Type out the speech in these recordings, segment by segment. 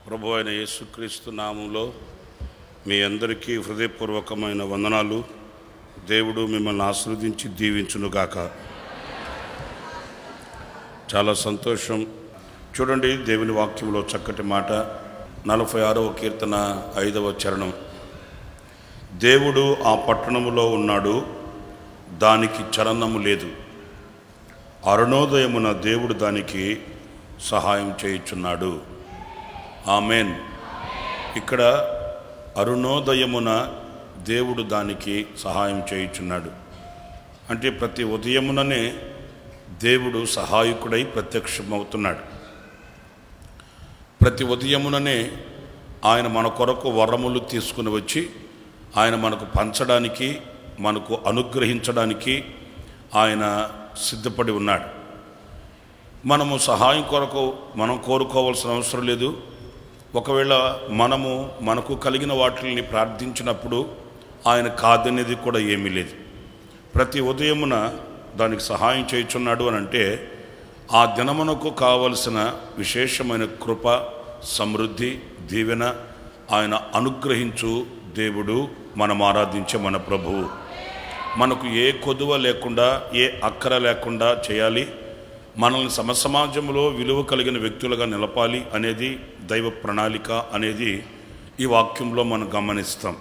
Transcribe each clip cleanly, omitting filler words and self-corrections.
ప్రభు అయిన యేసుక్రీస్తు నామంలో మీ అందరికీ హృదయపూర్వకమైన వందనాలు. దేవుడు మిమ్మల్ని ఆశీర్వదించి దీవించునుగాక. చాలా సంతోషం. చూడండి, దేవుని వాక్యంలో చక్కటి మాట, 46వ కీర్తన 5వ చరణం. దేవుడు ఆ పట్టణములో ఉన్నాడు, దానికి చలనము లేదు. అరుణోదయమున దేవుడు దానికి సహాయం చేయుచున్నాడు. ఆమెన్. ఇక్కడ అరుణోదయమున దేవుడు దానికి సహాయం చేయుచున్నాడు అంటే ప్రతి ఉదయముననే దేవుడు సహాయకుడై ప్రత్యక్షమవుతున్నాడు. ప్రతి ఉదయముననే ఆయన మన కొరకు వరములు తీసుకుని వచ్చి ఆయన మనకు పంచడానికి, మనకు అనుగ్రహించడానికి ఆయన సిద్ధపడి ఉన్నాడు. మనము సహాయం కొరకు మనం కోరుకోవాల్సిన అవసరం లేదు. ఒకవేళ మనకు కలిగిన వాటిని ప్రార్థించినప్పుడు ఆయన కాదనేది కూడా ఏమీ లేదు. ప్రతి ఉదయమున దానికి సహాయం చేయుచున్నాడు అని అంటే ఆ దినమునకు కావలసిన విశేషమైన కృప, సమృద్ధి, దీవెన ఆయన అనుగ్రహించు దేవుడు, మనం ఆరాధించే మన ప్రభువు. మనకు ఏ కొదువ లేకుండా, ఏ అక్కర లేకుండా చేయాలి, మనల్ని సమసమాజంలో విలువ కలిగిన వ్యక్తులుగా నిలపాలి అనేది దైవ ప్రణాళిక అనేది ఈ వాక్యంలో మనం గమనిస్తాం.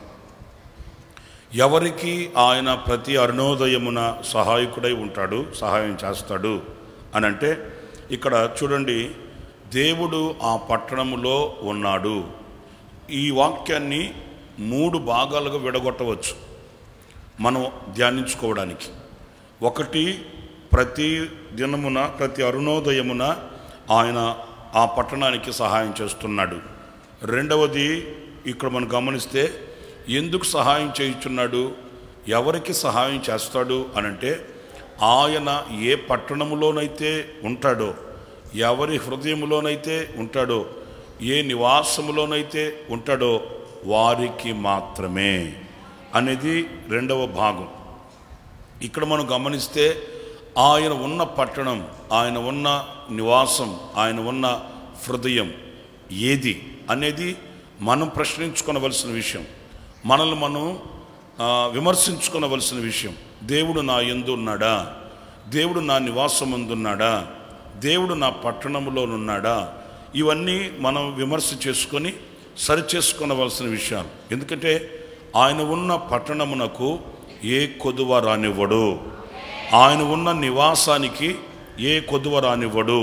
ఎవరికి ఆయన ప్రతి అరుణోదయమున సహాయకుడై ఉంటాడు, సహాయం చేస్తాడు అని అంటే ఇక్కడ చూడండి, దేవుడు ఆ పట్టణములో ఉన్నాడు. ఈ వాక్యాన్ని 3 భాగాలుగా విడగొట్టవచ్చు మనం ధ్యానించుకోవడానికి. ఒకటి, ప్రతి దినమున, ప్రతి అరుణోదయమున ఆయన ఆ పట్టణానికి సహాయం చేస్తున్నాడు. రెండవది, ఇక్కడ మనం గమనిస్తే ఎందుకు సహాయం చేయుచున్నాడు, ఎవరికి సహాయం చేస్తాడు అనంటే ఆయన ఏ పట్టణములోనైతే ఉంటాడో, ఎవరి హృదయంలోనైతే ఉంటాడో, ఏ నివాసములోనైతే ఉంటాడో వారికి మాత్రమే అనేది రెండవ భాగం. ఇక్కడ మనం గమనిస్తే ఆయన ఉన్న పట్టణం, ఆయన ఉన్న నివాసం, ఆయన ఉన్న హృదయం ఏది అనేది మనం ప్రశ్నించుకోవలసిన విషయం, మనల్ని మనం విమర్శించుకోవలసిన విషయం. దేవుడు నా యందు ఉన్నాడా, దేవుడు నా నివాసం అందున్నాడా, దేవుడు నా పట్టణంలోనున్నాడా, ఇవన్నీ మనం విమర్శ చేసుకొని సరిచేసుకోవలసిన విషయాలు. ఎందుకంటే ఆయన ఉన్న పట్టణమునకు ఏ కొదువ రానివ్వడు, ఆయన ఉన్న నివాసానికి ఏ కొదువ రానివ్వడు,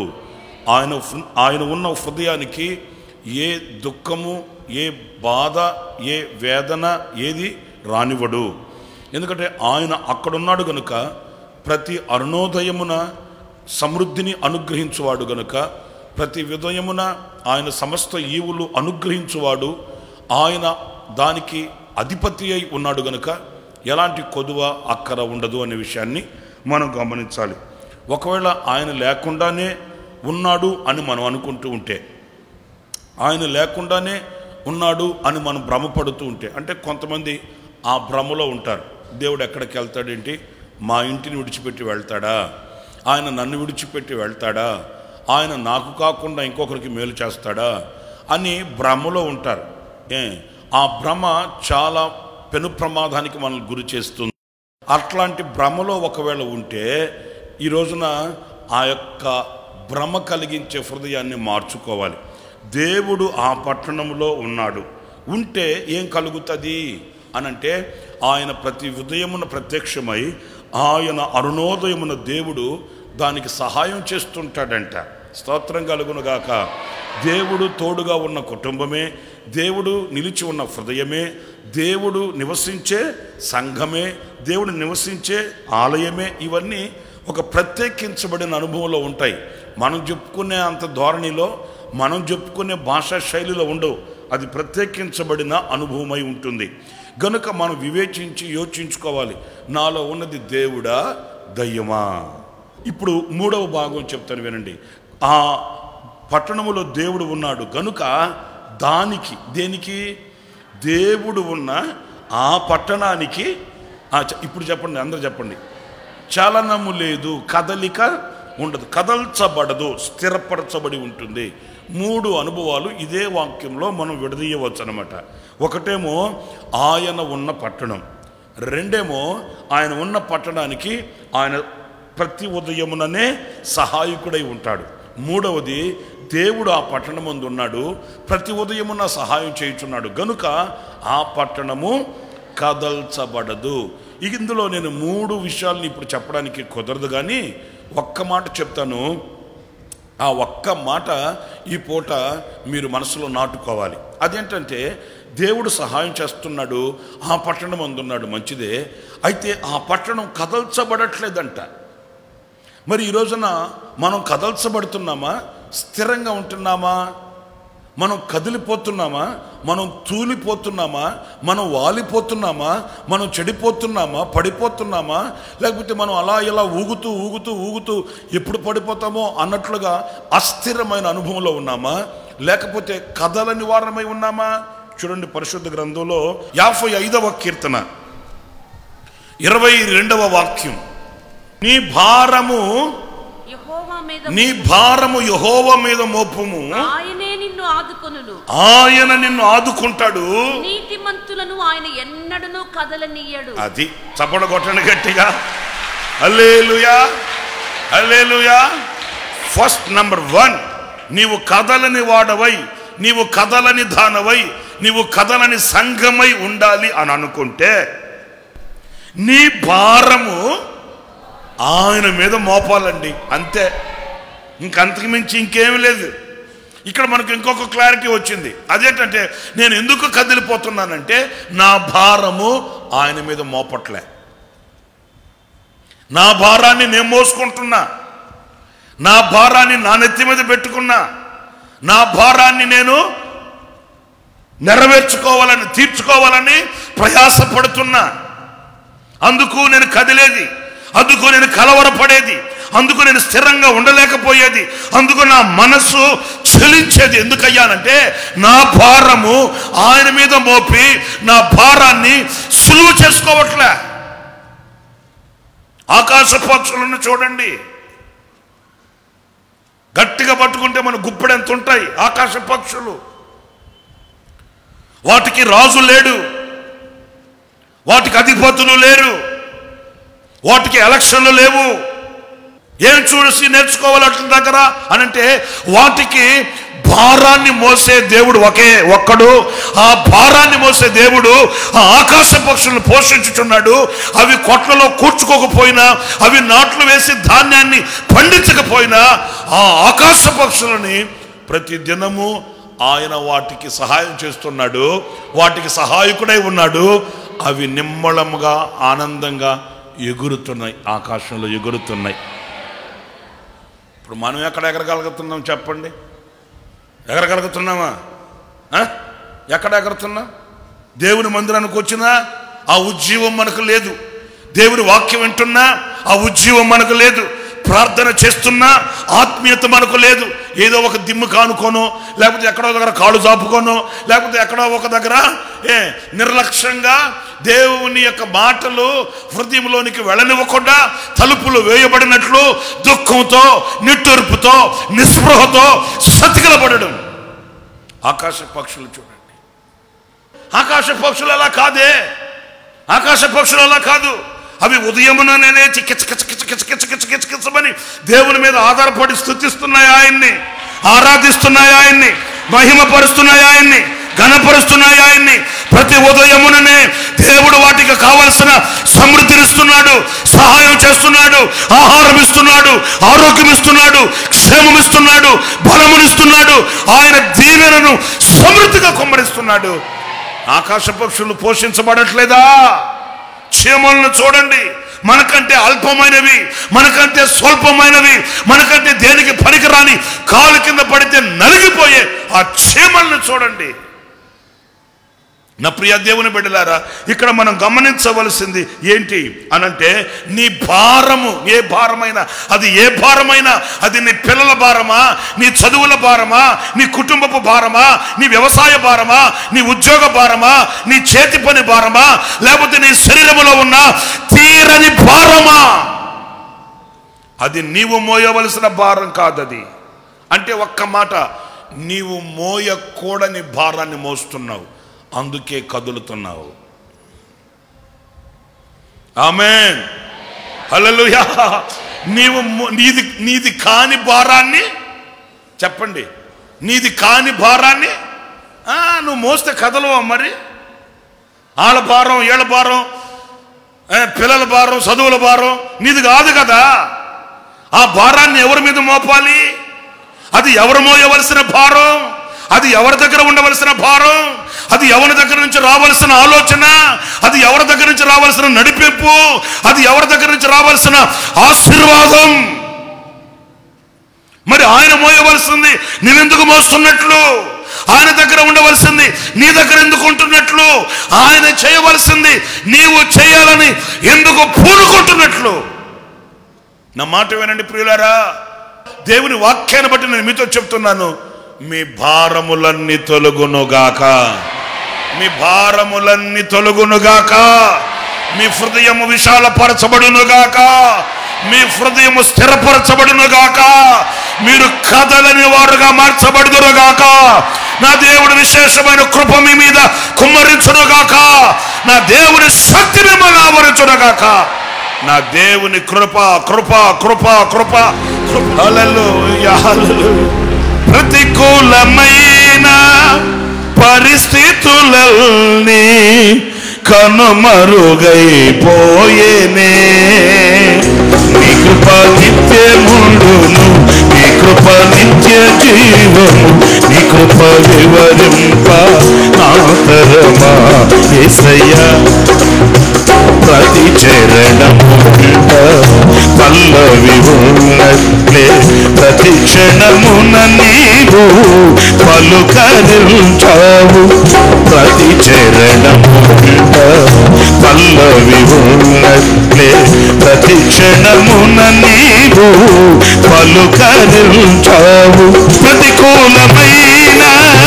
ఆయన ఉన్న హృదయానికి ఏ దుఃఖము, ఏ బాధ, ఏ వేదన ఏది రానివ్వడు. ఎందుకంటే ఆయన అక్కడున్నాడు గనుక, ప్రతి అరుణోదయమున సమృద్ధిని అనుగ్రహించువాడు గనుక, ప్రతి ఉదయమున ఆయన సమస్త ఈవులు అనుగ్రహించువాడు, ఆయన దానికి అధిపతి అయి ఉన్నాడు గనుక ఎలాంటి కొదువ, అక్కర ఉండదు అనే విషయాన్ని మనం గమనించాలి. ఒకవేళ ఆయన లేకుండానే ఉన్నాడు అని మనం అనుకుంటూ ఉంటే, ఆయన లేకుండానే ఉన్నాడు అని మనం భ్రమపడుతూ ఉంటే, అంటే కొంతమంది ఆ భ్రమలో ఉంటారు. దేవుడు ఎక్కడికి వెళ్తాడేంటి, మా ఇంటిని విడిచిపెట్టి వెళ్తాడా, ఆయన నన్ను విడిచిపెట్టి వెళ్తాడా, ఆయన నాకు కాకుండా ఇంకొకరికి మేలు చేస్తాడా అని భ్రమలో ఉంటారు. ఆ భ్రమ చాలా పెను ప్రమాదానికి మనల్ని గురి చేస్తుంది. అట్లాంటి భ్రమలో ఒకవేళ ఉంటే ఈ రోజున ఆ యొక్క భ్రమ కలిగించే హృదయాన్ని మార్చుకోవాలి. దేవుడు ఆ పట్టణంలో ఉన్నాడు, ఉంటే ఏం కలుగుతుంది అనంటే ఆయన ప్రతి ఉదయమున ప్రత్యక్షమై ఆయన అరుణోదయమున దేవుడు దానికి సహాయం చేస్తుంటాడంట. స్తోత్రం కలుగునుగాక. దేవుడు తోడుగా ఉన్న కుటుంబమే, దేవుడు నిలిచి ఉన్న హృదయమే, దేవుడు నివసించే సంఘమే, దేవుడు నివసించే ఆలయమే, ఇవన్నీ ఒక ప్రత్యేకించబడిన అనుభవంలో ఉంటాయి. మనం చెప్పుకునే అంత ధోరణిలో, మనం చెప్పుకునే భాషా శైలిలో ఉండవు. అది ప్రత్యేకించబడిన అనుభవమై ఉంటుంది. గనుక మనం వివేచించి యోచించుకోవాలి, నాలో ఉన్నది దేవుడా, దయ్యమా. ఇప్పుడు 3వ భాగం చెప్తాను వినండి. ఆ పట్టణములో దేవుడు ఉన్నాడు గనుక దేనికి దేవుడు ఉన్న ఆ పట్టణానికి ఇప్పుడు చెప్పండి, అందరూ చెప్పండి, చలనము లేదు, కదలిక ఉండదు, కదల్చబడదు, స్థిరపరచబడి ఉంటుంది. 3 అనుభవాలు ఇదే వాక్యంలో మనం విడదీయవచ్చు అనమాట. ఒకటేమో ఆయన ఉన్న పట్టణం, రెండేమో ఆయన ఉన్న పట్టణానికి ఆయన ప్రతి ఉదయముననే సహాయకుడై ఉంటాడు, మూడవది దేవుడు ఆ పట్టణమందు ఉన్నాడు, ప్రతి ఉదయమున సహాయం చేయుచున్నాడు గనుక ఆ పట్టణము కదల్చబడదు. ఇందులో నేను 3 విషయాలను ఇప్పుడు చెప్పడానికి కుదరదు, కానీ ఒక్క మాట చెప్తాను. ఆ ఒక్క మాట ఈ పూట మీరు మనసులో నాటుకోవాలి. అదేంటంటే దేవుడు సహాయం చేస్తున్నాడు, ఆ పట్టణం అందున్నాడు, మంచిదే. అయితే ఆ పట్టణం కదల్చబడట్లేదంట. మరి ఈ రోజున మనం కదల్చబడుతున్నామా, స్థిరంగా ఉంటున్నామా, మనం కదిలిపోతున్నామా, మనం తూలిపోతున్నామా, మనం వాలిపోతున్నామా, మనం చెడిపోతున్నామా, పడిపోతున్నామా, లేకపోతే మనం అలా ఇలా ఊగుతూ ఊగుతూ ఊగుతూ ఎప్పుడు పడిపోతామో అన్నట్లుగా అస్థిరమైన అనుభవంలో ఉన్నామా, లేకపోతే కదలని వారమై ఉన్నామా? చూడండి, పరిశుద్ధ గ్రంథంలో 55వ కీర్తన 22వ వాక్యం, నీ భారము యెహోవా మీద మోపుము, ఆయన నిన్ను ఆదుకుంటాడు, నీతిమంతులను ఆయన ఎన్నడూ కదలనీయడు. అది చప్పట కొట్టండి గట్టిగా, హల్లెలూయా హల్లెలూయా. ఫస్ట్ నంబర్ 1, నీవు కదలని వాడవై, నీవు కదలని దానవై, నీవు కదలని సంఘమై ఉండాలి అని అనుకుంటే నీ భారము ఆయన మీద మోపాలండి, అంతే. ఇంకంతకు మించి ఇంకేమీ లేదు. ఇక్కడ మనకు ఇంకొక క్లారిటీ వచ్చింది. అదేంటంటే నేను ఎందుకు కదిలిపోతున్నానంటే నా భారము ఆయన మీద మోపట్లే, నా భారాన్ని నేను మోసుకుంటున్నా, నా భారాన్ని నా నెత్తి మీద పెట్టుకున్నా, నా భారాన్ని నేను నెరవేర్చుకోవాలని, తీర్చుకోవాలని ప్రయాసపడుతున్నా. అందుకు నేను కదిలేది, అందుకు నేను కలవరపడేది, అందుకు నేను స్థిరంగా ఉండలేకపోయేది, అందుకు నా మనస్సు చలించేది. ఎందుకయ్యానంటే నా భారము ఆయన మీద మోపి నా భారాన్ని సులువు చేసుకోవట్లే. ఆకాశ పక్షులను చూడండి, గట్టిగా పట్టుకుంటే మన గుప్పెడంత ఉంటాయి ఆకాశ పక్షులు. వాటికి రాజు లేడు, వాటికి అధిపతులు లేరు, వాటికి ఎలక్షన్లు లేవు. ఏం చూసి నేర్చుకోవాలి అట్ల దగ్గర అనంటే వాటికి భారాన్ని మోసే దేవుడు ఒక్కడు. ఆ భారాన్ని మోసే దేవుడు ఆ ఆకాశ పక్షులను పోషించుచున్నాడు. అవి కొట్లలో కూర్చుకోకపోయినా, అవి నాట్లు వేసి ధాన్యాన్ని పండించకపోయినా ఆ ఆకాశ పక్షులని ప్రతి దినము ఆయన వాటికి సహాయం చేస్తున్నాడు, వాటికి సహాయకుడై ఉన్నాడు. అవి నిమ్మళముగా ఆనందంగా ఎగురుతున్నాయి, ఆకాశంలో ఎగురుతున్నాయి. ఇప్పుడు మనం ఎక్కడ ఎగరగలుగుతున్నాం చెప్పండి? ఎగరగలుగుతున్నామా? ఎక్కడ ఎగరుతున్నాం? దేవుని మందిరానికి వచ్చినా ఆ ఉజ్జీవం మనకు లేదు, దేవుని వాక్యం వింటున్నా ఆ ఉజ్జీవం మనకు లేదు, ప్రార్థన చేస్తున్నా ఆత్మీయత మనకు లేదు. ఏదో ఒక దిమ్ము కానుకోనో, లేకపోతే ఎక్కడో దగ్గర కాళ్ళు చాపుకోనో, లేకపోతే ఎక్కడో ఒక దగ్గర నిర్లక్ష్యంగా దేవుని యొక్క మాటలు హృదయంలోనికి వెళ్ళనివ్వకుండా తలుపులు వేయబడినట్లు దుఃఖంతో, నిట్టూర్పుతో, నిస్పృహతో సతికిలబడడం. ఆకాశ పక్షులు చూడండి, ఆకాశ పక్షులు అలా కాదే, ఆకాశ పక్షులు అలా కాదు. అవి ఉదయముననే లేచి కిచకిచకిచకిచకిచకిచకిచకిచమని దేవుని మీద ఆధారపడి స్తుతిస్తున్నాయి, ఆయన్ని ఆరాధిస్తున్నాయి, ఆయన్ని మహిమపరుస్తున్నాయి, ఆయన్ని ఘనపరుస్తున్నాయి, ఆయన్ని. ప్రతి ఉదయముననే దేవుడు వాటికి కావలసిన సమృద్ధినిస్తున్నాడు, సహాయం చేస్తున్నాడు, ఆహారం ఇస్తున్నాడు, ఆరోగ్యం ఇస్తున్నాడు, క్షేమం ఇస్తున్నాడు, బలమునిస్తున్నాడు. ఆయన దీవెనను సమృద్ధిగా కుమ్మరిస్తున్నాడు. ఆకాశ పక్షులు పోషించబడట్లేదా? క్షేమాలను చూడండి, మనకంటే అల్పమైనవి, మనకంటే స్వల్పమైనవి, మనకంటే దేనికి పనికిరాని, కాలు కింద పడితే నలిగిపోయే ఆ క్షేమాలను చూడండి. నా ప్రియ దేవుని బిడ్డలారా, ఇక్కడ మనం గమనించవలసింది ఏంటి అనంటే నీ భారము ఏ భారమైనా, అది ఏ భారమైనా, అది నీ పిల్లల భారమా, నీ చదువుల భారమా, నీ కుటుంబపు భారమా, నీ వ్యవసాయ భారమా, నీ ఉద్యోగ భారమా, నీ చేతి పని భారమా, లేకపోతే నీ శరీరంలో ఉన్న తీరని భారమా, అది నీవు మోయవలసిన భారం కాదది. అంటే ఒక్క మాట, నీవు మోయకూడని భారాన్ని మోస్తున్నావు, అందుకే కదులుతున్నావు. ఆమేన్, హల్లెలూయా. నీది కాని భారాన్ని, చెప్పండి, నీది కాని భారాన్ని నువ్వు మోస్తే కదలవా? మరి ఆళ్ళ భారం, ఏళ్ళ భారం, పిల్లల భారం, చదువుల భారం నీది కాదు కదా. ఆ భారాన్ని ఎవరి మీద మోపాలి? అది ఎవరు మోయవలసిన భారం? అది ఎవరి దగ్గర ఉండవలసిన భారం? అది ఎవరి దగ్గర నుంచి రావాల్సిన ఆలోచన? అది ఎవరి దగ్గర నుంచి రావాల్సిన నడిపింపు? అది ఎవరి దగ్గర నుంచి రావాల్సిన ఆశీర్వాదం? మరి ఆయన మోయవలసింది నువ్వెందుకు మోస్తున్నట్లు? ఆయన దగ్గర ఉండవలసింది నీ దగ్గర ఎందుకు ఉంటున్నట్లు? ఆయన చేయవలసింది నీవు చేయాలని ఎందుకు పూనుకుంటున్నట్లు? నా మాట వినండి ప్రియులారా, దేవుని వాక్యాన్ని బట్టి నేను మీతో చెప్తున్నాను, మీ భారములన్నీ తొలగునుగాక, మీ భారములన్నీ తొలగునుగాక, మీ హృదయము విశాలపరచబడునుగాక, మీ హృదయము స్థిరపరచబడునుగాక, మీరు కదలని వారుగా మార్చబడుదురుగాక, నా దేవుడు విశేషమైన కృప మీ మీద కుమ్మరించునుగాక, నా దేవుని శక్తి మిమ్మల్ని ఆవరించునుగాక, నా దేవుని కృప కృప కృప కృప కృప. హల్లెలూయా, హల్లెలూయా. ప్రతికూలమైన పరిస్థితులన్నీ కనుమరుగైపోయేనే, నీ కృప నిత్యముండును, నీ కృప నిత్య జీవము, నీ కృప వివరింప నా తరమా యేసయ్యా. ప్రతి చరణము పల్లవి ఉన్నట్లే ప్రతి క్షణమున నీవు పలుకరించావు, ప్రతి చరణము పల్లవి ఉన్నట్లే ప్రతి క్షణమున నీవు పలుకరించావు. ప్రతికూలమైన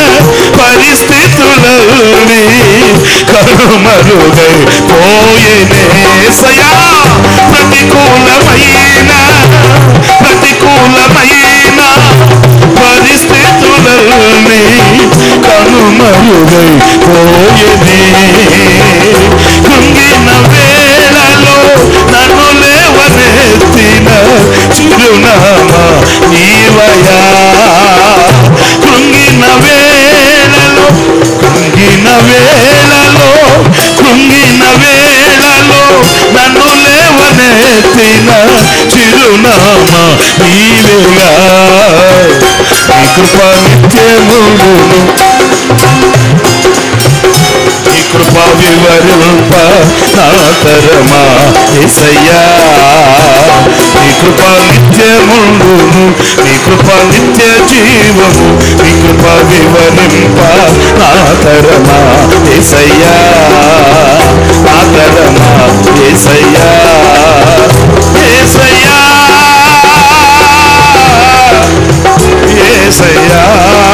పరిస్థితులని కనుమరుగై పోయేనేసయ్యా. ప్రతికూలమైన పరిస్థితులని కనుమరుగై పోయేనే, కృంగిన వేళలో నన్ను లేవనెత్తిన చిరునామా నీవయ్యా. కృంగిన వేళలో నన్ను లేవనెత్తిన చిరునామా నీవేగా. నీ కృప నిత్యమును, నీ కృప వివరింప నా తరమా యేసయ్యా. నీ కృప నిత్యముండును, నీ కృప నిత్య జీవము, నీ కృప వివరింప నా తరమా యేసయ్యా, నా తరమా యేసయ్యా. యేసయ్యా, యేసయ్యా,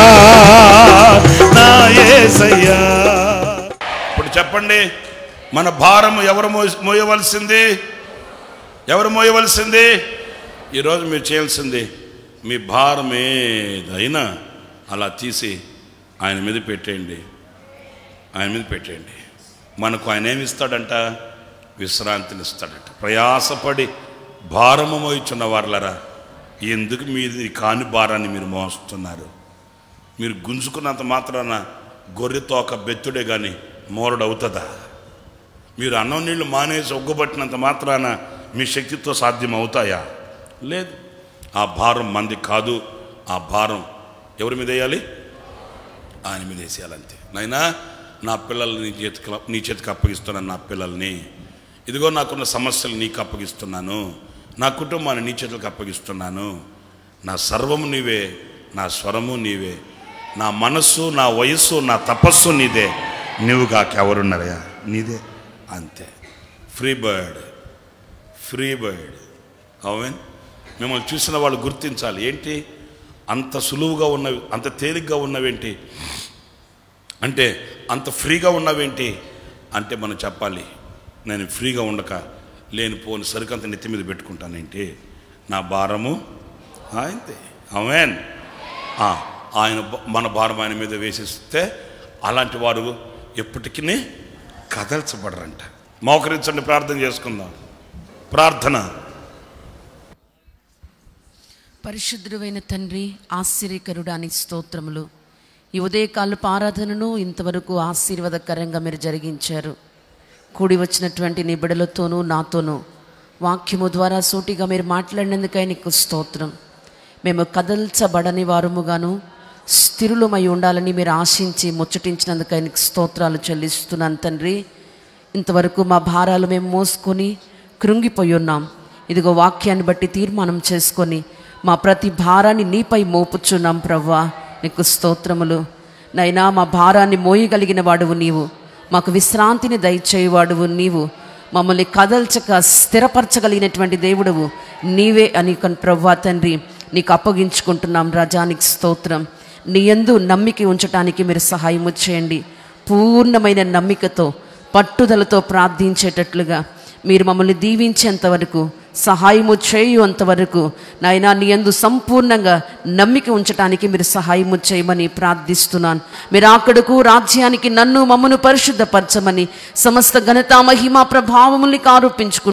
నా యేసయ్యా. ఇప్పుడు చెప్పండి, మన భారము ఎవరు మోయవలసింది? ఎవరు మోయవలసింది? ఈరోజు మీరు చేయాల్సింది, మీ భారం ఏదైనా అలా తీసి ఆయన మీద పెట్టేయండి, ఆయన మీద పెట్టేయండి. మనకు ఆయన ఏమి ఇస్తాడంట? విశ్రాంతిని ఇస్తాడట. ప్రయాసపడి భారము మోయిచున్న వారులరా, ఎందుకు మీది కాని భారాన్ని మీరు మోస్తున్నారు? మీరు గుంజుకున్నంత మాత్రాన గొర్రె తోక బెత్తుడే కానీ మోరడు అవుతుందా? మీరు అన్నం నీళ్లు మానేసి ఒగ్గబట్టినంత మాత్రాన మీ శక్తితో సాధ్యం అవుతాయా? లేదు. ఆ భారం మంది కాదు, ఆ భారం ఎవరి మీద వేయాలి? ఆయన మీద వేసేయాలంతే. నాయనా, నా పిల్లల్ని నీ చేతికి అప్పగిస్తున్నాను, నా పిల్లల్ని, ఇదిగో నాకున్న సమస్యలు నీకు అప్పగిస్తున్నాను, నా కుటుంబాన్ని నీ చేతులకు అప్పగిస్తున్నాను, నా సర్వము నీవే, నా స్వరము నీవే, నా మనస్సు, నా వయస్సు, నా తపస్సు నీదే, నువ్వు కాకెవరున్నారయ్యా? నీదే, అంతే. Free bird, free bird. అవును, మిమ్మల్ని చూసిన వాళ్ళు గుర్తించాలి. ఏంటి అంత సులువుగా ఉన్నవి, అంత తేలిగ్గా ఉన్నవేంటి అంటే, అంత ఫ్రీగా ఉన్నవేంటి అంటే మనం చెప్పాలి, నేను ఫ్రీగా ఉండక లేనిపోని సరికంత నెత్తి మీద పెట్టుకుంటానేంటి, నా భారము ఆయనదే. ఆమేన్. ఆయన మన భారం ఆయన మీద వేసిస్తే అలాంటి వారు ఎప్పటికీ కదల్చబడరంట. మోకరించండి, ప్రార్థన చేసుకుందాం. ప్రార్థన. పరిశుద్ధుడైన తండ్రి, ఆశ్చర్యకరుడానికి స్తోత్రములు. ఈ ఉదయకాలపు ఆరాధనను ఇంతవరకు ఆశీర్వాదకరంగా మీరు జరిగించారు. కూడి వచ్చినటువంటి నీ బిడ్డలతోనూ నాతోనూ వాక్యము ద్వారా సూటిగా మీరు మాట్లాడినందుకై నీకు స్తోత్రం. మేము కదల్చబడని వారముగాను స్థిరులమై ఉండాలని మీరు ఆశించి ముచ్చటించినందుకై నీకు స్తోత్రాలు చెల్లిస్తున్నాను తండ్రి. ఇంతవరకు మా భారాలు మేము మోసుకొని కృంగిపోయి ఉన్నాం. ఇదిగో వాక్యాన్ని బట్టి తీర్మానం చేసుకొని మా ప్రతి భారాన్ని నీపై మోపుచున్నాం ప్రభువా. నీకు స్తోత్రములు నైనా. మా భారాన్ని మోయగలిగిన వాడువు నీవు, మాకు విశ్రాంతిని దయచేయువాడువు నీవు, మమ్మల్ని కదల్చక స్థిరపరచగలిగినటువంటి దేవుడువు నీవే అని ప్రభువా తండ్రి నీకు అప్పగించుకుంటున్నాం రాజా. నీకు స్తోత్రం. నీ యందు నమ్మిక ఉంచటానికి మీరు సహాయము చేయండి. పూర్ణమైన నమ్మికతో పట్టుదలతో ప్రార్థించేటట్లుగా మీరు మమ్మల్ని దీవించేంతవరకు, సహాయము చేయుంతవరకు నాయనా నీ యందు సంపూర్ణంగా నమ్మిక ఉంచటానికి మీరు సహాయము చేయమని ప్రార్థిస్తున్నాను. మీరు అక్కడకు రాజ్యానికి నన్ను మమ్మను పరిశుద్ధపరచమని సమస్త ఘనత మహిమ ప్రభావముల్ని ఆరోపించుకుంటున్నాను.